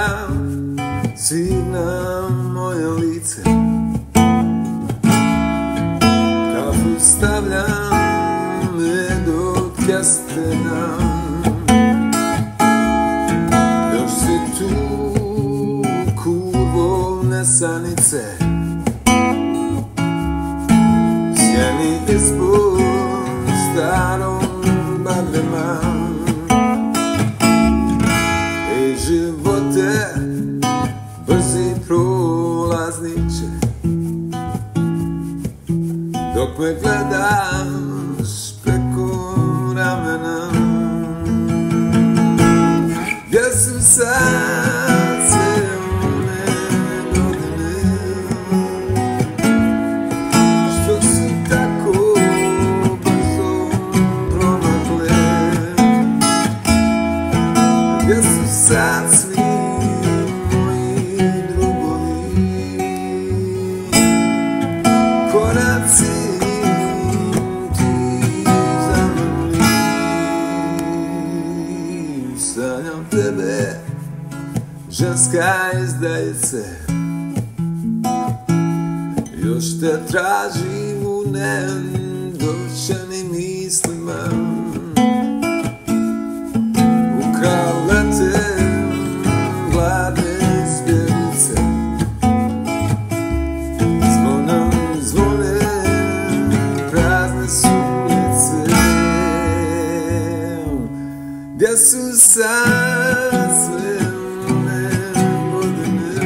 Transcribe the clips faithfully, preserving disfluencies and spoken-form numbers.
svih na moje lice. Kafu stavljam, med od kestena. Još si tu, kurvo, nesanice. Sjeni ispod starog bagrema. Ej živote, brzi prolaznice, dok me gledaš preko ramena. Gdje su sad sve one godine, što su tako brzo promakle? Gdje su sad svi moji drugovi, koraci, tihi, zamrli? Sanjam tebe, ženska izdajice, još te tražim u nedovršenim mislima. Ukrao lete gladne izbjeglice, zvonom zvone, prazne su ulice. Gdje su sad sve one godine,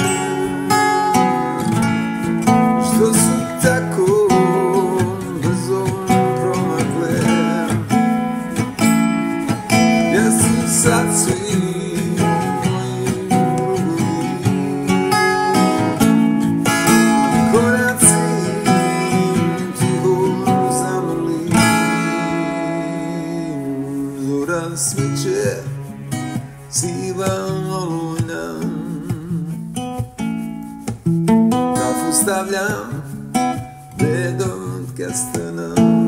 što su tako brzo promakle? Gdje su sad svi moji drugovi, koraci, tiho, zamrli? Zora smiče, siva olujna. Kafu stavljam, med od kestena.